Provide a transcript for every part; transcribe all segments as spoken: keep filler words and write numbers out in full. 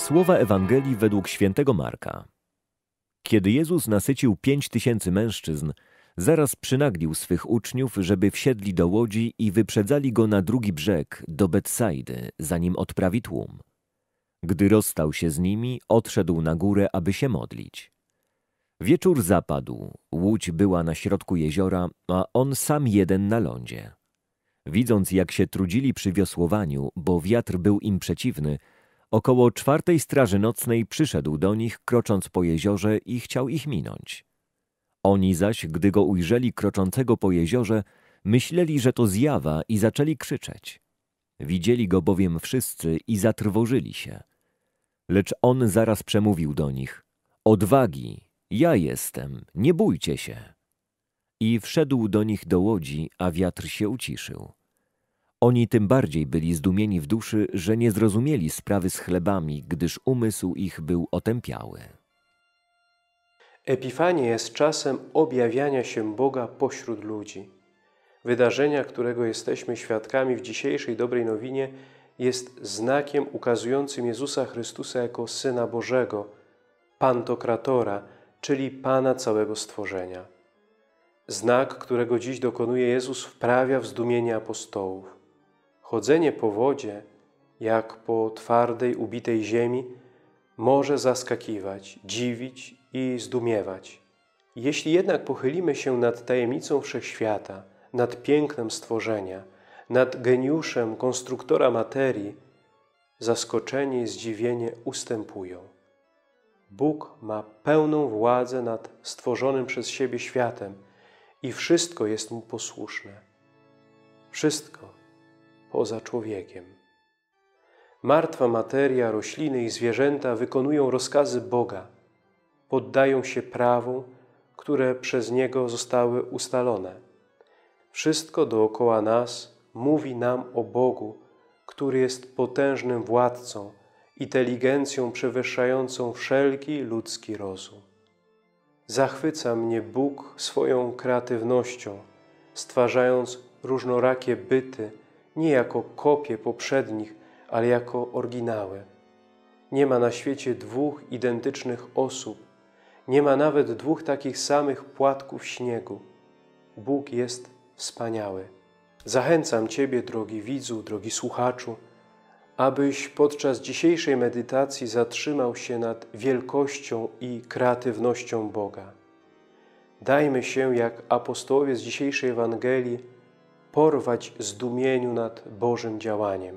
Słowa Ewangelii według świętego Marka. Kiedy Jezus nasycił pięć tysięcy mężczyzn, zaraz przynaglił swych uczniów, żeby wsiedli do łodzi i wyprzedzali go na drugi brzeg, do Betsaidy, zanim odprawi tłum. Gdy rozstał się z nimi, odszedł na górę, aby się modlić. Wieczór zapadł, łódź była na środku jeziora, a on sam jeden na lądzie. Widząc, jak się trudzili przy wiosłowaniu, bo wiatr był im przeciwny, około czwartej straży nocnej przyszedł do nich, krocząc po jeziorze i chciał ich minąć. Oni zaś, gdy go ujrzeli kroczącego po jeziorze, myśleli, że to zjawa i zaczęli krzyczeć. Widzieli go bowiem wszyscy i zatrwożyli się. Lecz on zaraz przemówił do nich: odwagi, ja jestem, nie bójcie się. I wszedł do nich do łodzi, a wiatr się uciszył. Oni tym bardziej byli zdumieni w duszy, że nie zrozumieli sprawy z chlebami, gdyż umysł ich był otępiały. Epifania jest czasem objawiania się Boga pośród ludzi. Wydarzenia, którego jesteśmy świadkami w dzisiejszej dobrej nowinie, jest znakiem ukazującym Jezusa Chrystusa jako Syna Bożego, Pantokratora, czyli Pana całego stworzenia. Znak, którego dziś dokonuje Jezus, wprawia w zdumienie apostołów. Chodzenie po wodzie, jak po twardej, ubitej ziemi, może zaskakiwać, dziwić i zdumiewać. Jeśli jednak pochylimy się nad tajemnicą wszechświata, nad pięknem stworzenia, nad geniuszem konstruktora materii, zaskoczenie i zdziwienie ustępują. Bóg ma pełną władzę nad stworzonym przez siebie światem i wszystko jest Mu posłuszne. Wszystko poza człowiekiem. Martwa materia, rośliny i zwierzęta wykonują rozkazy Boga, poddają się prawom, które przez Niego zostały ustalone. Wszystko dookoła nas mówi nam o Bogu, który jest potężnym władcą, inteligencją przewyższającą wszelki ludzki rozum. Zachwyca mnie Bóg swoją kreatywnością, stwarzając różnorakie byty, nie jako kopie poprzednich, ale jako oryginały. Nie ma na świecie dwóch identycznych osób, nie ma nawet dwóch takich samych płatków śniegu. Bóg jest wspaniały. Zachęcam Ciebie, drogi widzu, drogi słuchaczu, abyś podczas dzisiejszej medytacji zatrzymał się nad wielkością i kreatywnością Boga. Dajmy się, jak apostołowie z dzisiejszej Ewangelii, porwać zdumieniu nad Bożym działaniem.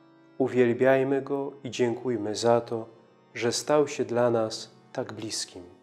Uwielbiajmy Go i dziękujmy za to, że stał się dla nas tak bliskim.